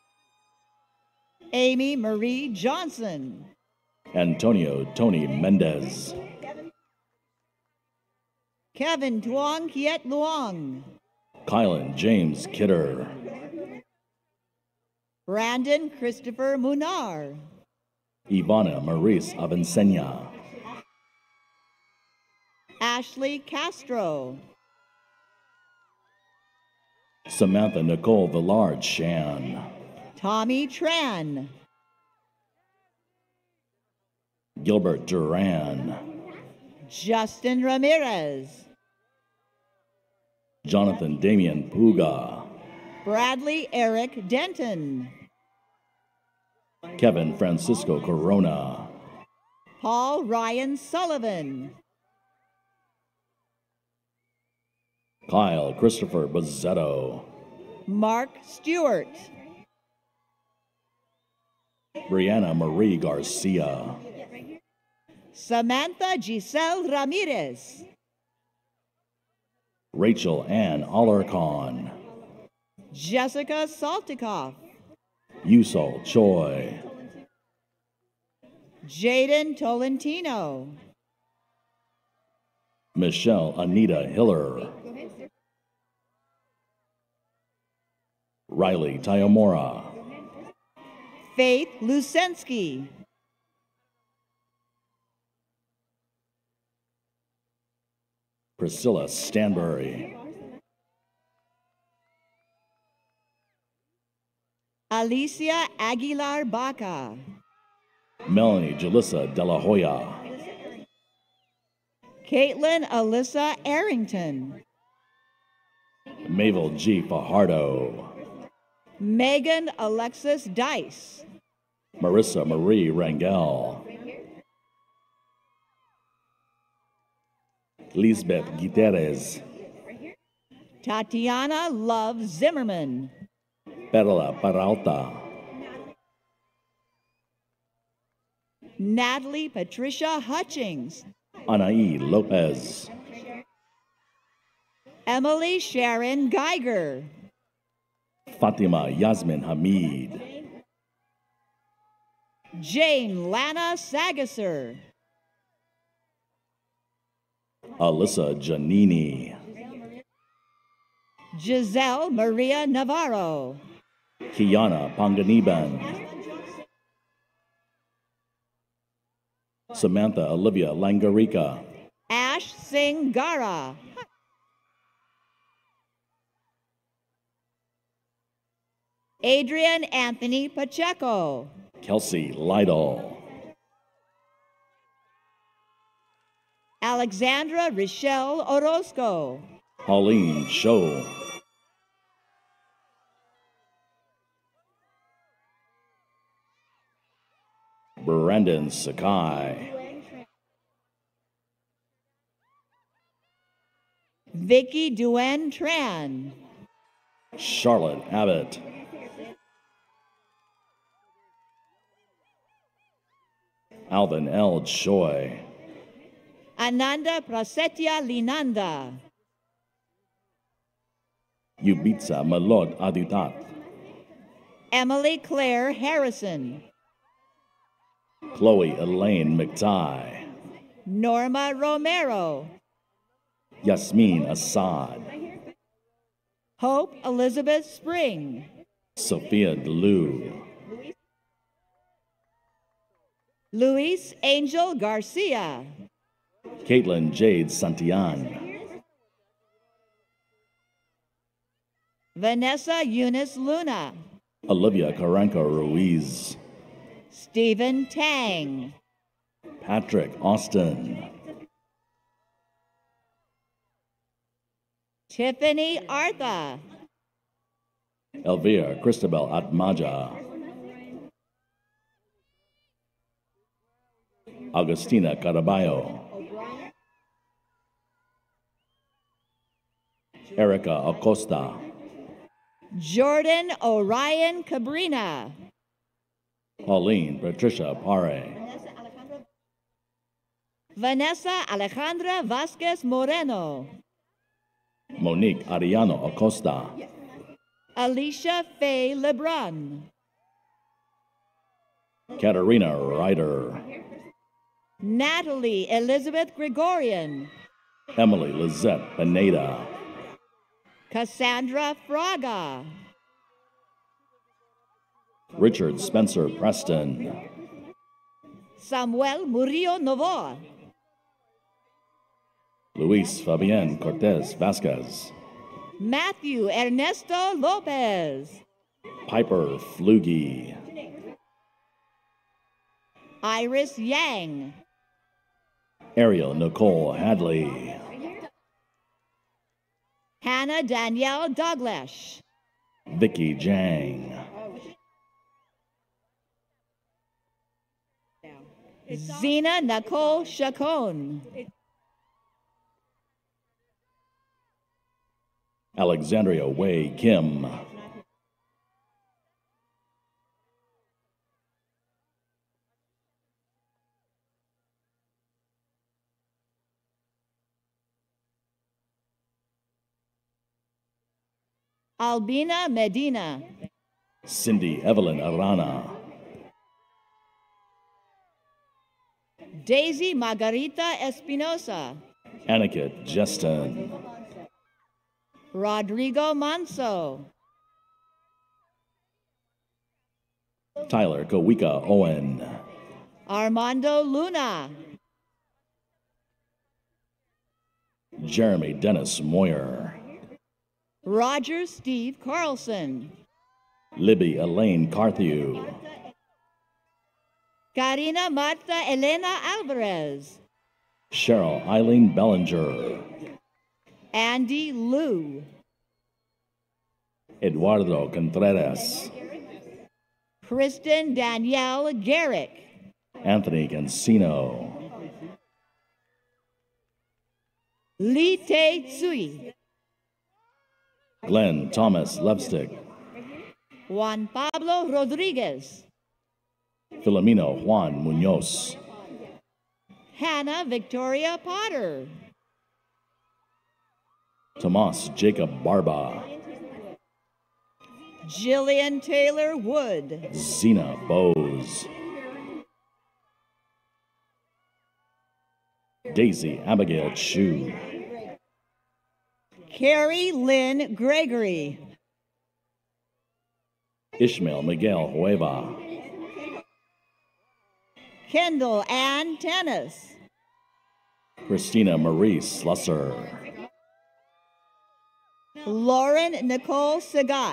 Amy Marie Johnson, Antonio Tony Mendez, Kevin Tuong Kiet Luong, Kylan James Kidder, Brandon Christopher Munar, Ivana Maurice Avincena, Ashley Castro, Samantha Nicole Villard Shan, Tommy Tran, Gilbert Duran, Justin Ramirez, Jonathan Damian Puga, Bradley Eric Denton, Kevin Francisco Corona, Paul Ryan Sullivan, Kyle Christopher Bazzetto, Mark Stewart, Brianna Marie Garcia, Samantha Giselle Ramirez, Rachel Ann Alarcon, Jessica Saltikoff, Yusol Choi, Jaden Tolentino, Michelle Anita Hiller, Riley Tayamora, Faith Lusensky, Priscilla Stanbury, Alicia Aguilar Baca, Melanie Jalissa De La Hoya, Caitlin Alyssa Arrington, Mabel G. Fajardo, Megan Alexis Dice, Marissa Marie Rangel, Lisbeth Gutierrez, Tatiana Love Zimmerman, Perla Peralta, Natalie Patricia Hutchings, Anaí Lopez, Emily Sharon Geiger, Fatima Yasmin Hamid, Jane Lana Sagasser, Alyssa Giannini, Giselle Maria Navarro, Kiana Panganiban, Samantha Olivia Langarica, Ash Singh Gara, Adrian Anthony Pacheco, Kelsey Lytle, Alexandra Rochelle Orozco, Pauline Cho, Brandon Sakai, Vicky Duen Tran, Charlotte Abbott, Alvin L. Choi, Ananda Prasetya Linanda, Yubitsa Malod Adutat, Emily Claire Harrison, Chloe Elaine McTighe, Norma Romero, Yasmin Assad, Hope Elizabeth Spring, Sophia DeLu, Luis Angel Garcia, Caitlin Jade Santillan, Vanessa Eunice Luna, Olivia Carranca Ruiz, Stephen Tang, Patrick Austin, Tiffany Artha, Elvira Cristobal Atmaja, Agustina Caraballo, Erica Acosta, Jordan Orion Cabrina, Pauline Patricia Pare, Vanessa Alejandra Vasquez Moreno. Monique Ariano Acosta. Alicia Faye Lebrun. Katarina Ryder. Natalie Elizabeth Gregorian. Emily Lizette Pineda. Cassandra Fraga. Richard Spencer Preston. Samuel Murillo Novoa. Luis Fabian Cortez Vasquez. Matthew Ernesto Lopez. Piper Flugie. Iris Yang. Ariel Nicole Hadley. Hannah Danielle Douglas. Vicky Jang. Zena Nicole Chacon. Alexandria Wei Kim. Albina Medina. Cindy Evelyn Arana. Daisy Margarita Espinosa. Aniket Justin. Rodrigo Manso. Tyler Kawika Owen. Armando Luna. Jeremy Dennis Moyer. Roger Steve Carlson. Libby Elaine Carthew. Karina Marta Elena Alvarez. Cheryl Eileen Bellinger. Andy Liu. Eduardo Contreras. Kristen Danielle Garrick. Anthony Cancino. Lee Tae Tsui. Glenn Thomas Levstick. Juan Pablo Rodriguez. Filomeno Juan Munoz. Hannah Victoria Potter. Tomas Jacob Barba. Jillian Taylor Wood. Zena Bowes. Daisy Abigail Chu. Carrie Lynn Gregory. Ishmael Miguel Hueva. Kendall Ann Tennis. Christina Marie Slusser. Lauren Nicole Sagat.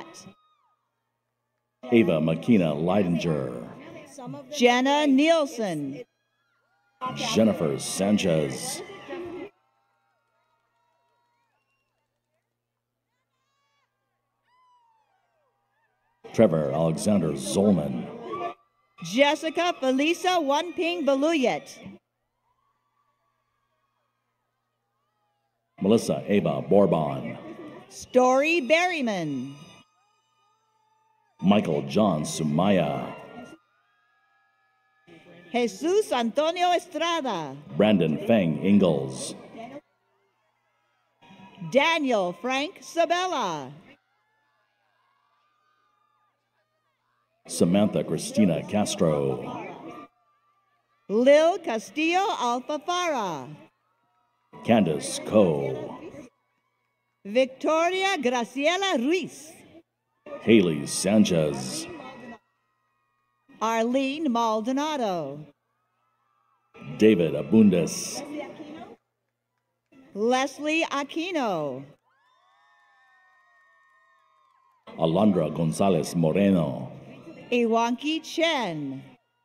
Ava Makina Leidinger. Jenna Nielsen. Jennifer Sanchez. Trevor Alexander Zolman. Jessica Felisa Wanping Baluyet. Melissa Ava Bourbon. Story Berryman. Michael John Sumaya. Jesus Antonio Estrada. Brandon Feng Ingalls. Daniel Frank Sabella. Samantha Christina Castro. Lil Castillo Alfafara. Candace Coe. Victoria Graciela Ruiz. Haley Sanchez. Arlene Maldonado. David Abundes. Leslie Aquino. Alondra Gonzalez Moreno. Iwanki Chen.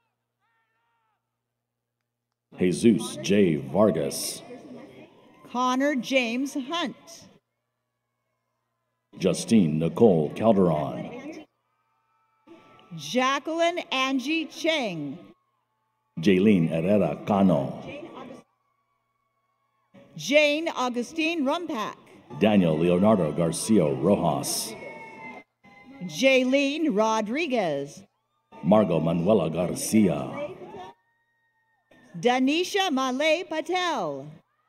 Jesus J. Vargas. Connor James Hunt. Justine Nicole Calderon. Jacqueline Angie Cheng. Jaylene Herrera Cano. Jane Augustine Rumpak. Daniel Leonardo Garcia Rojas. Jaylene Rodriguez. Margot Manuela Garcia. Danisha Malay Patel.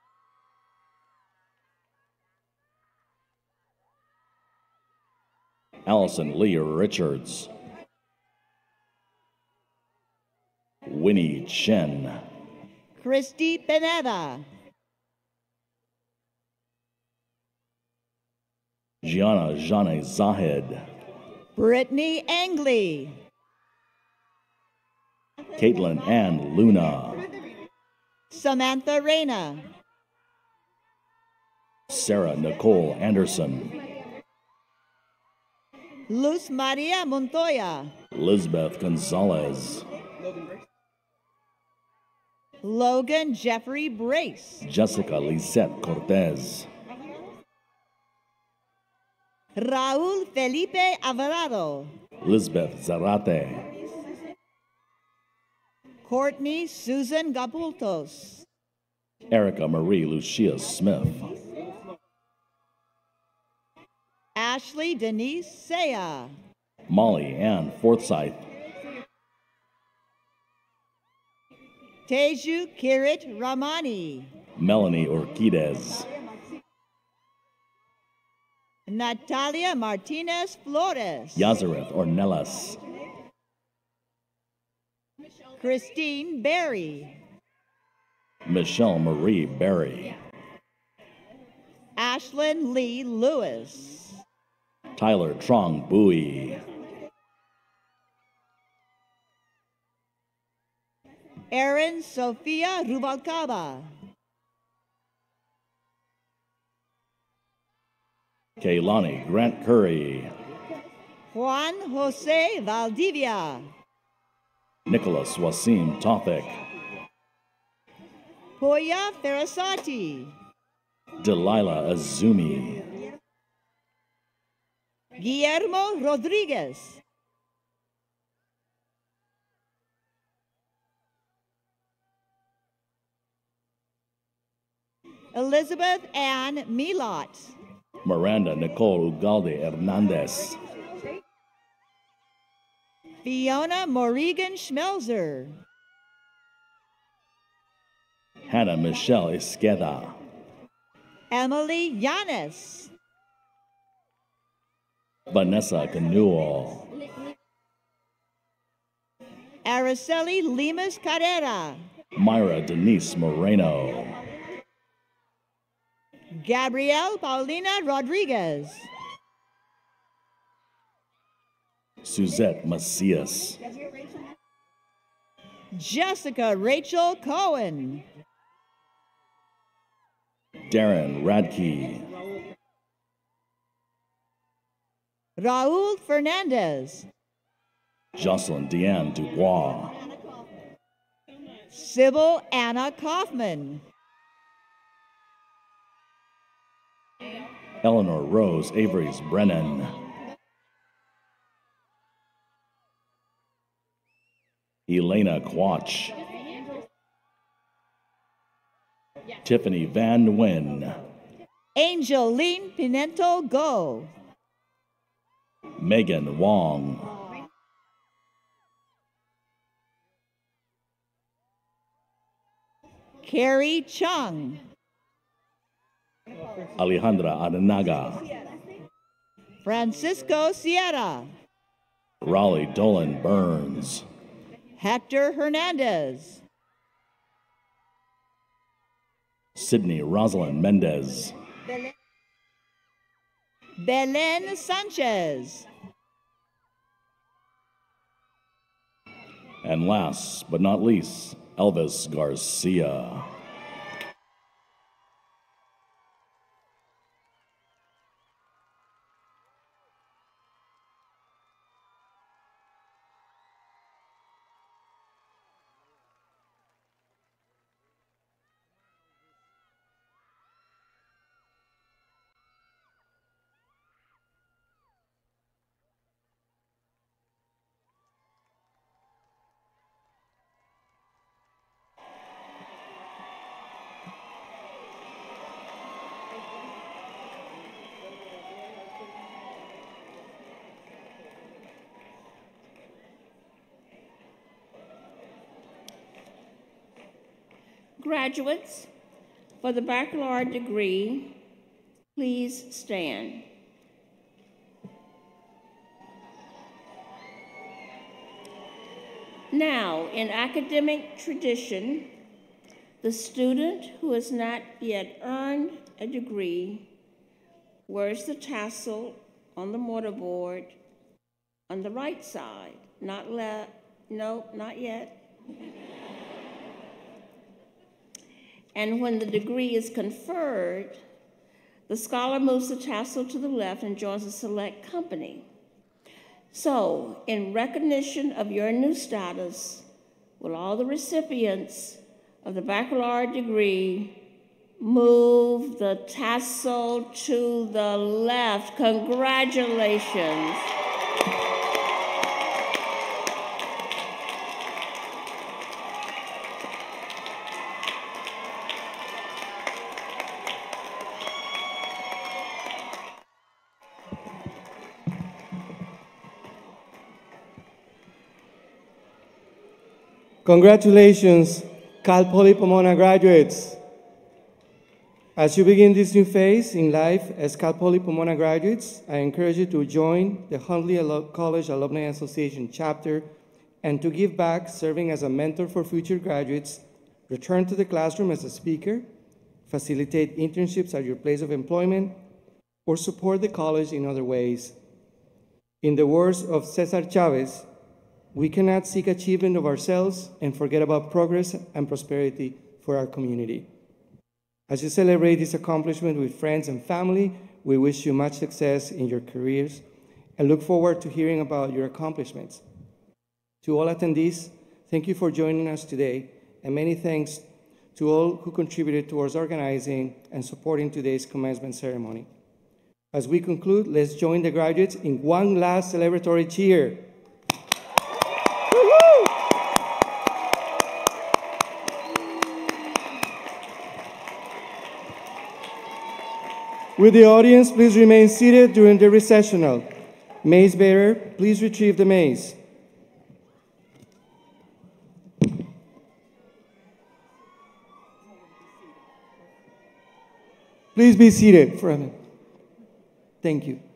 Allison Lee Richards. Winnie Chen. Christy Pineda. Gianna Jane Zahed. Brittany Angley. Caitlin Ann Luna. Samantha Reyna. Sarah Nicole Anderson. Luz Maria Montoya. Lisbeth Gonzalez. Logan Jeffrey Brace. Jessica Lisette Cortez. Raul Felipe Alvarado. Lisbeth Zarate. Courtney Susan Gapultos. Erica Marie Lucia Smith. Ashley Denise Saya. Molly Ann Forsyth. Teju Kirit Ramani. Melanie Orquidez. Natalia Martinez Flores. Yazareth Ornelas. Christine Berry. Michelle Marie Berry. Ashlyn Lee Lewis. Tyler Trong Bowie. Erin Sofia Rubalcaba. Kaylani Grant Curry. Juan Jose Valdivia. Nicholas Wasim Tofik. Poya Ferasati. Delilah Azumi. Guillermo Rodriguez. Elizabeth Ann Milot. Miranda Nicole Ugalde Hernandez. Fiona Morrigan Schmelzer. Hannah Michelle Esqueda. Emily Yanis. Vanessa Canuel. Araceli Limas Carrera. Myra Denise Moreno. Gabrielle Paulina Rodriguez. Suzette Macias. Jessica Rachel Cohen. Darren Radke. Raul Fernandez. Jocelyn Deanne Dubois. Sybil Anna Kaufman. Eleanor Rose Avery's Brennan. Elena Quach. Tiffany Van Wyn. Angeline Pinento Go. Megan Wong. Carrie Chung. Alejandra Adenaga. Francisco Sierra. Raleigh Dolan Burns. Hector Hernandez. Sydney Rosalind Mendez. Belen Sanchez. And last but not least, Elvis Garcia. Graduates, for the baccalaureate degree, please stand. Now, in academic tradition, the student who has not yet earned a degree wears the tassel on the mortarboard on the right side, not left, no, not yet. And when the degree is conferred, the scholar moves the tassel to the left and joins a select company. So, in recognition of your new status, will all the recipients of the baccalaureate degree move the tassel to the left? Congratulations. Congratulations, Cal Poly Pomona graduates. As you begin this new phase in life as Cal Poly Pomona graduates, I encourage you to join the Huntley College Alumni Association chapter and to give back, serving as a mentor for future graduates, return to the classroom as a speaker, facilitate internships at your place of employment, or support the college in other ways. In the words of Cesar Chavez, we cannot seek achievement of ourselves and forget about progress and prosperity for our community. As you celebrate this accomplishment with friends and family, we wish you much success in your careers and look forward to hearing about your accomplishments. To all attendees, thank you for joining us today, and many thanks to all who contributed towards organizing and supporting today's commencement ceremony. As we conclude, let's join the graduates in one last celebratory cheer. With the audience, please remain seated during the recessional. Mace bearer, please retrieve the mace. Please be seated for a minute. Thank you.